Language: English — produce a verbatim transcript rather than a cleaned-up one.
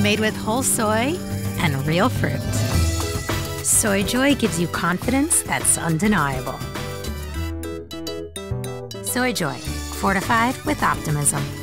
made with whole soy and real fruit. SoyJoy gives you confidence that's undeniable. SoyJoy, fortified with optimism.